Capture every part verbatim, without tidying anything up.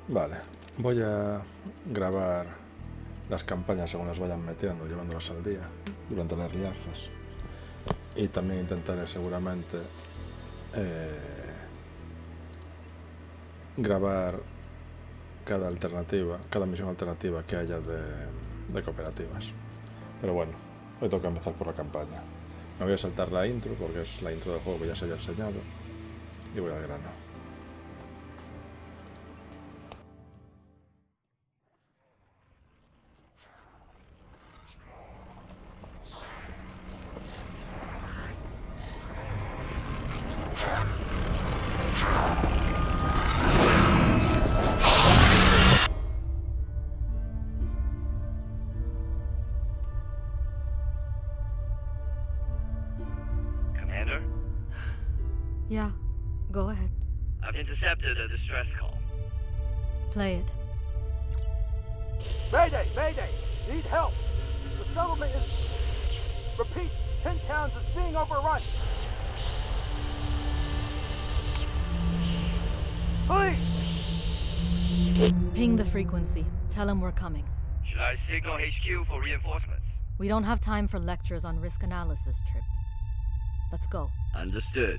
Vale, voy a grabar las campañas según las vayan metiendo, llevándolas al día durante las lianzas. Y también intentaré seguramente eh, grabar cada alternativa, cada misión alternativa que haya de, de cooperativas. Pero bueno, hoy toca empezar por la campaña. Me voy a saltar la intro porque es la intro del juego que ya se haya enseñado y voy al grano. Yeah, go ahead. I've intercepted a distress call. Play it. Mayday! Mayday! Need help! The settlement is... Repeat! Ten Towns is being overrun! Please! Ping the frequency. Tell him we're coming. Should I signal H Q for reinforcements? We don't have time for lectures on risk analysis, Trip. Let's go. Understood.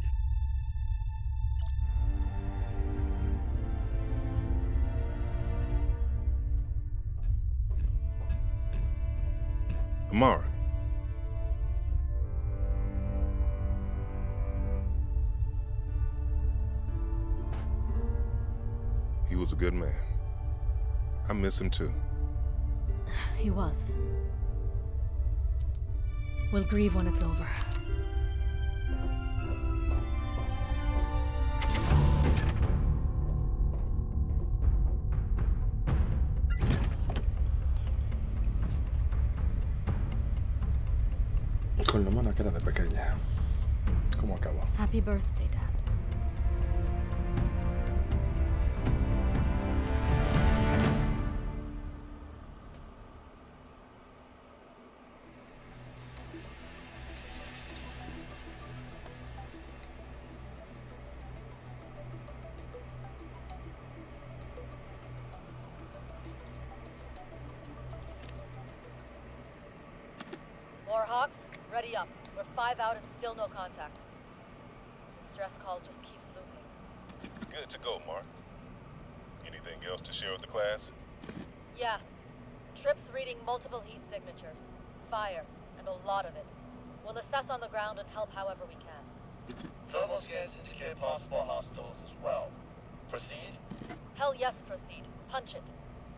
Amara. He was a good man. I miss him too. He was. We'll grieve when it's over. Con lo mona que era de pequeña. ¿Cómo acabó? Happy birthday, Dad. Warhawk, ready up. We're five out and still no contact. Stress call just keeps looping. Good to go, Mark. Anything else to share with the class? Yeah. Trip's reading multiple heat signatures. Fire, and a lot of it. We'll assess on the ground and help however we can. Thermal scans indicate possible hostiles as well. Proceed? Hell yes, proceed. Punch it.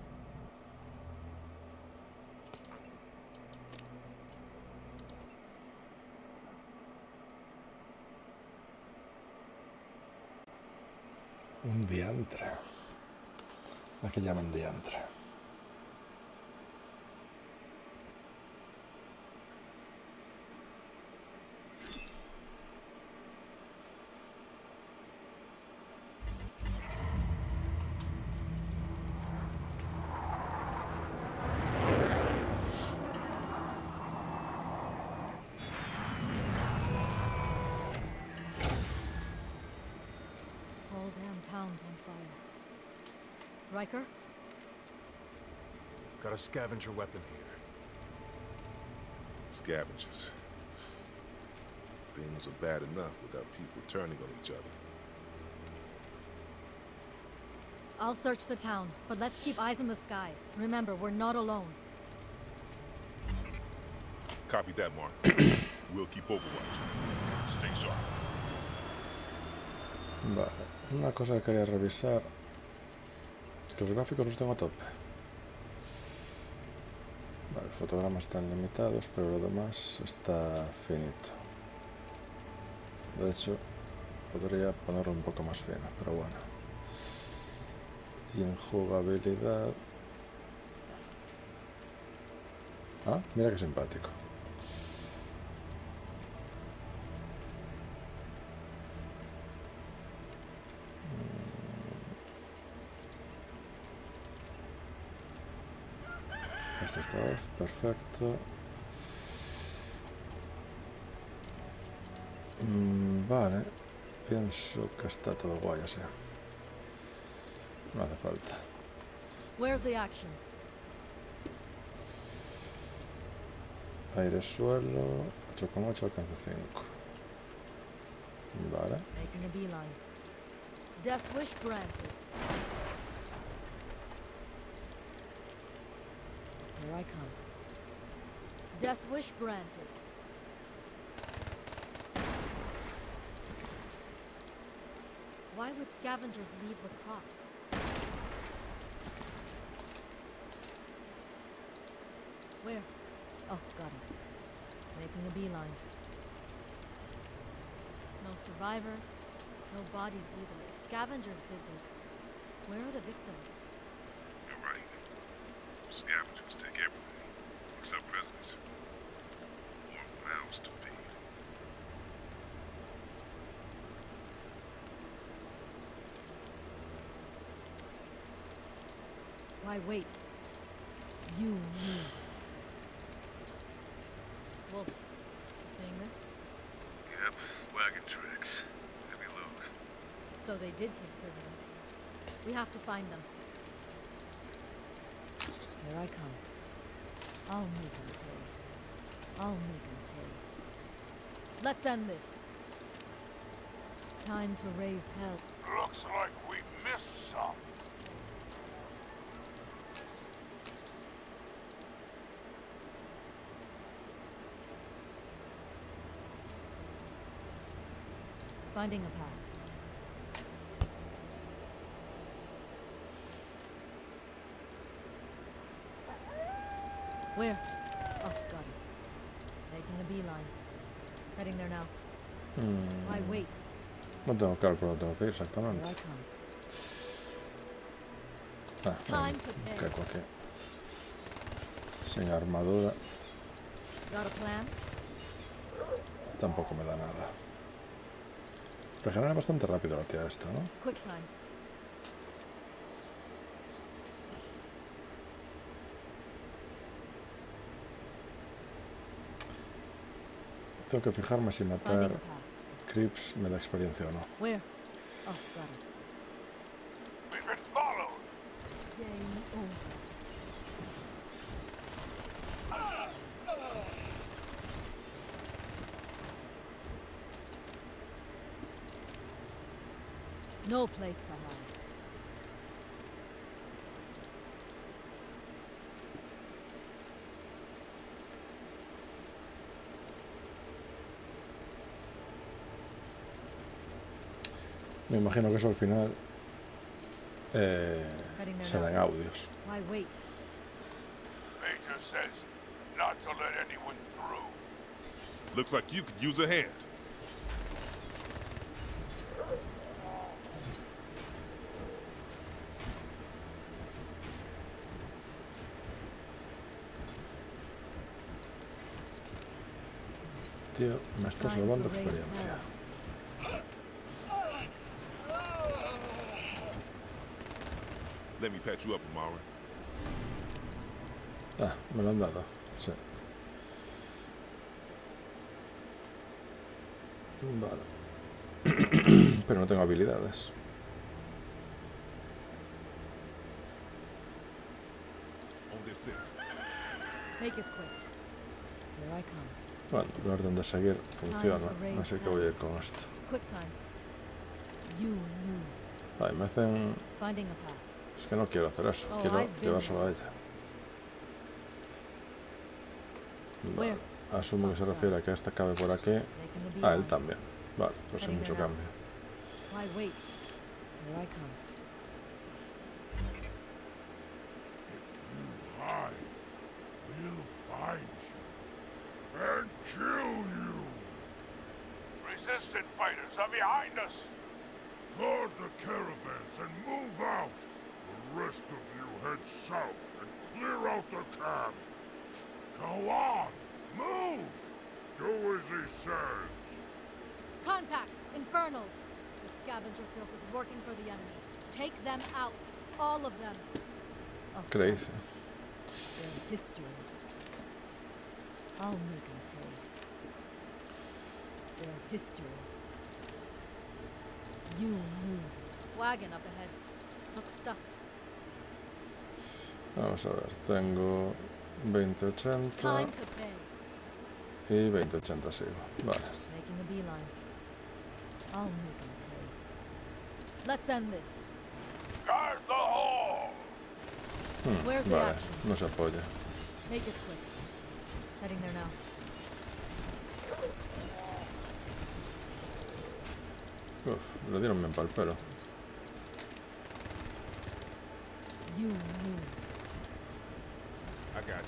Un diantre. ¿A qué llaman diantre? Whole damn town's on fire. Riker? Got a scavenger weapon here. Scavengers. Things are bad enough without people turning on each other. I'll search the town, but let's keep eyes in the sky. Remember, we're not alone. Copy that, Mark. We'll keep overwatch. Stay sharp. Vale, una cosa que quería revisar. Los gráficos los tengo a tope. Vale, los fotogramas están limitados, pero lo demás está finito. De hecho, podría ponerlo un poco más fino, pero bueno. Y en jugabilidad... Ah, mira qué simpático. Esto está off, perfecto. Mm, vale, pienso que está todo guay así. No hace falta. Where's the action? Aire, suelo, ocho coma ocho, alcance cinco. Vale. Making a beeline. Death wish granted. Here I come. Death wish granted. Why would scavengers leave the crops? Where? Oh, got it. Making a beeline. No survivors, no bodies either. If scavengers did this, where are the victims? You're right. Scavengers take everything, except prisoners. Or mouths to feed. Why wait? You knew. Wolf, you seeing this? Yep, wagon tracks. Heavy load. So they did take prisoners. We have to find them. Here I come. I'll make them pay. I'll make them pay. Let's end this. Time to raise hell. Looks like we missed some. Finding a path. Where? Oh, got it. Making a beeline. Heading there now. Mm, Why wait? no tengo claro por dónde tengo que ir Here exactamente. I come. Ah, Time bueno, to pay. que cualquier. Sin armadura Got a plan? tampoco me da nada. Regenera bastante rápido la tía esta, ¿no? Quick time. Tengo que fijarme si Finding matar a path. creeps me da experiencia o no. Where? Oh, got it. We've been followed. Game over. No place to hide. Me imagino que eso al final eh, Heading there será en now. audios. Why wait? Major says not to let anyone through. Looks like you could use a hand. Tío, me estás Time to robando raise experiencia. hell. Let me patch you up, Amara. Ah, me lo han dado. Sí. Vale. Pero no tengo habilidades. On this six. Make it quick. Here I come. Bueno, el orden de seguir funciona, así que voy a ir con esto. Quick time. You lose. Ay, me hacen... Finding a path. Es que no quiero hacer eso, Oh, quiero I've been llevárselo a ella. Vale. Where? Asumo que se refiere a que esta cabe por aquí. Making a Ah, él beeline. también. Vale, pues sin Heading mucho there now. cambio. Why wait? Here I come. Hide. We'll find you. And kill you. Resistant fighters are behind us. Guard the caravans and move out. The rest of you head south and clear out the camp. Go on. Move. Do as he says. Contact! Infernals! The scavenger filth is working for the enemy. Take them out. All of them. Oh, Crazy. their history. I'll make them pay. Their history. You lose. Wagon up ahead. Looks stuck. Vamos a ver, tengo veinte ochenta Time to pay. y veinte ochenta sigo. Vale. Making a beeline. I'll make him pay. Let's end this. Guard the hall! Hmm, Where's the vale, action? no se apoya. Make it quick. Heading there now. Uf, le dieron bien pa'l pelo. You lose. I got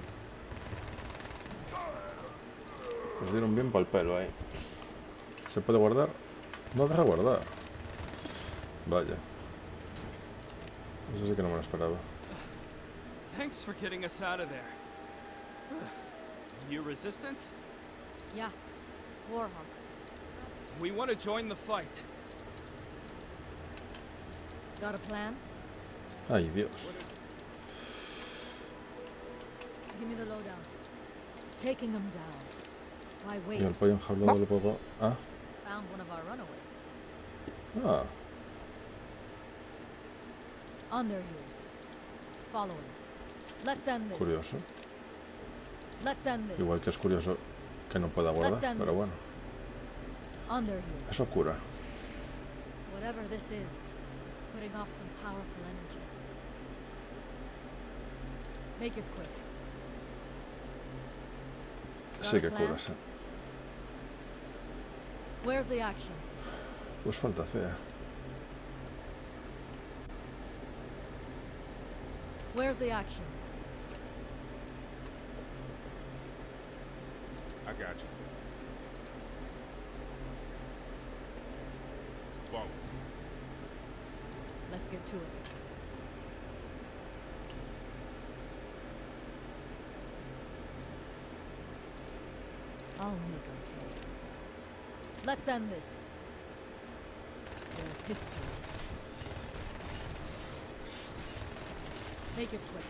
you. Les dieron bien pa'l pelo ahí. ¿Se puede guardar? No deja guardar. Vaya. Eso sí que no me lo esperaba. Thanks for getting us out of there. You resistance? Yeah. Warhawks. We want to join the fight. Got a plan? Ay, Dios. Give me the lowdown. Taking them down. Why wait? Y el pollo enjaulado le puedo... Ah, Found one of our runaways. ah. On their heels. Following. Let's end this. Curioso. Let's end this. Igual que es curioso que no pueda guardar, Let's end pero this. bueno. On their heels. Eso cura. Whatever this is, it's putting off some powerful energy. Make it quick. Sí que cura, sí. Where's the action? Pues fantasía. Where's the action? I got you. Follow. Let's get to it. I'll make her pay. Let's end this. Their history. Make it quick.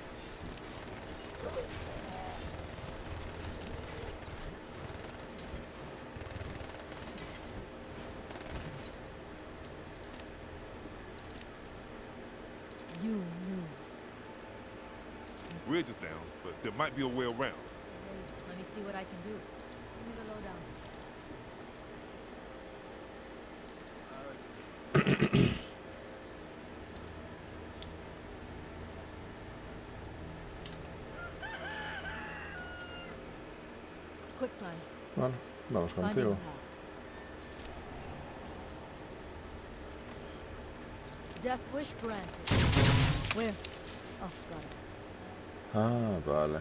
You lose. Bridge is down, but there might be a way around. Let me see what I can do. Give me the lowdown. Quick time. Bueno, vamos Finding contigo. the path. Death wish granted. Where? Oh, got it. Ah, vale.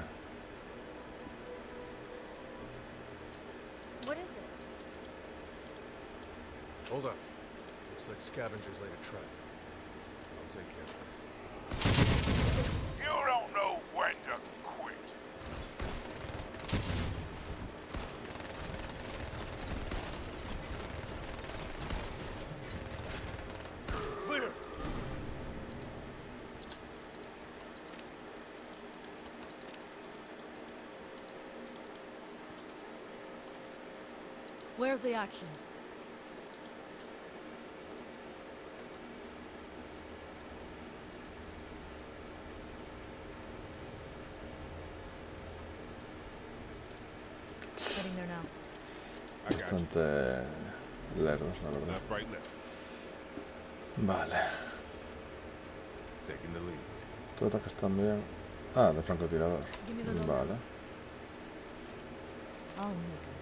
What is it? Hold up. Looks like scavengers laid a trap. I'll take care of it. You don't know when to quit. Clear. Where's the action? Heading there now. I got you. Bastante lerdos, la verdad. Left, right, left. Vale. Taking the lead. Tú atacas también. Ah, de francotirador. Give me the lowdown. Vale. I'll make her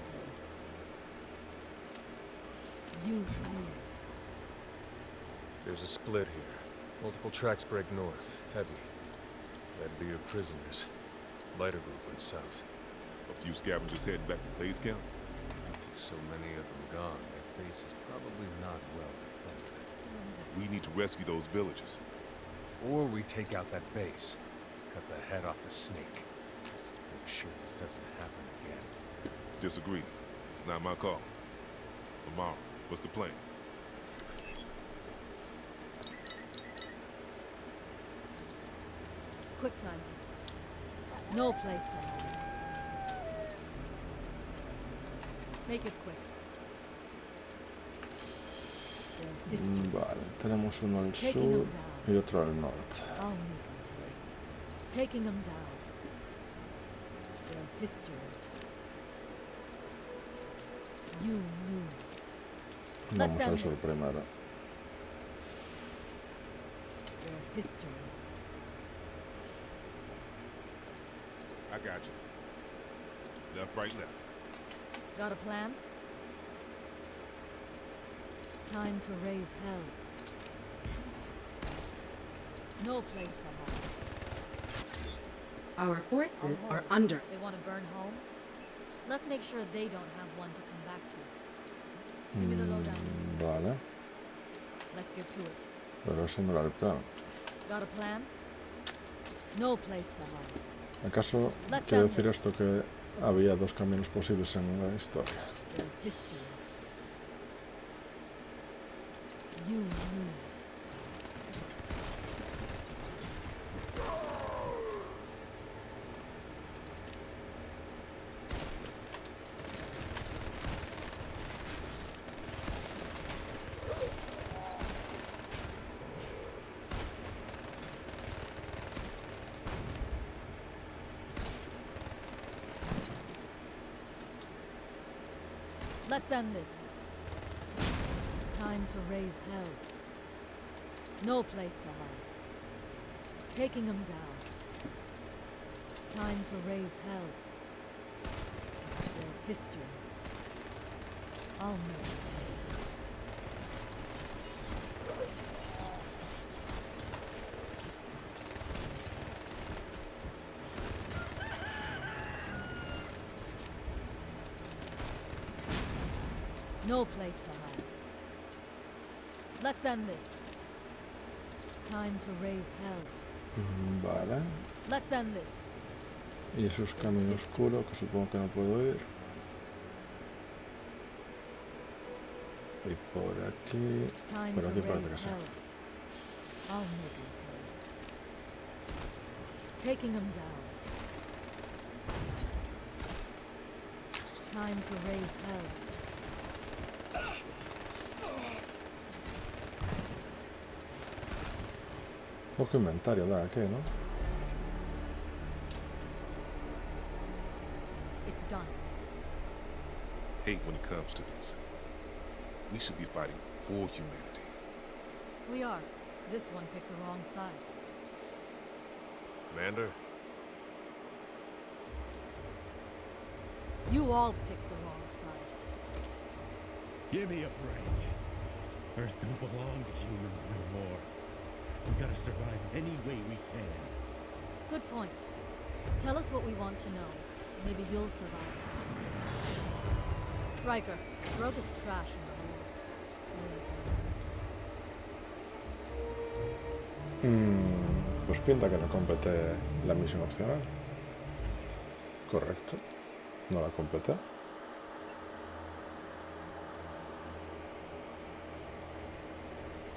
pay. You lose. There's a split here. Multiple tracks break north. Heavy. That'd be your prisoners. Lighter group went south. A few scavengers heading back to base camp. So many of them gone. Their base is probably not well defended. We need to rescue those villagers. Or we take out that base. Cut the head off the snake. Make sure this doesn't happen again. Disagree. It's not my call. Lamar, what's the plan? Quick time. No place to hide. Make it quick. Their history. Vale, tenemos uno al Taking sur them down. y otro al norte. I'll make them pay. Taking them down. Their history. You lose. Vamos al sur primero. Their history. I got you. Left, right, left. Got a plan? Time to raise hell. No place to hide. Our forces Our are homes. under. They want to burn homes? Let's make sure they don't have one to come back to. Give me the lowdown. Mm, vale, Let's get to it. pero ese no era el plan. Got a plan? No place to hide. ¿Acaso Let's quiere end decir this. esto que había dos caminos posibles en la historia? Their history. You lose. Let's end this. Time to raise hell. No place to hide. Taking them down. Time to raise hell. Their history. I'll know. No place to hide. Let's end this. Time to raise hell. Mm, Vale. Let's end this. Y eso es camino oscuro, que supongo que no puedo ir. Y por aquí... Time Por to aquí parece que raise sí. hell. I'll make it hurt. Taking them down. Time to raise hell. Poco inventario da aquí, ¿no? It's done. Hate when it comes to this. We should be fighting for humanity. We are. This one picked the wrong side. Commander? You all picked the wrong side. Give me a break. Earth don't belong to humans no more. We gotta survive any way we can. Good point. Tell us what we want to know. Maybe you'll survive. Riker, throw this trash in the hole. Mm, pues pinta que no completé la misión opcional. Correcto. No la completé.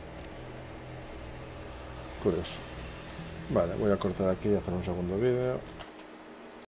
Curioso. Vale, voy a cortar aquí y hacer un segundo vídeo.